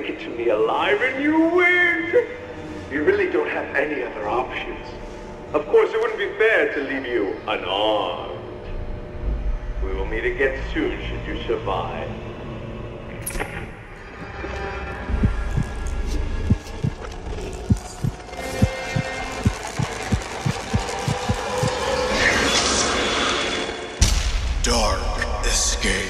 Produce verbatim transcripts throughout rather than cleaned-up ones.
it to me alive and you win! You really don't have any other options. Of course, it wouldn't be fair to leave you unarmed. We will meet again soon should you survive. Dark Escape.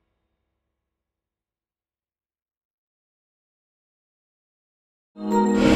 You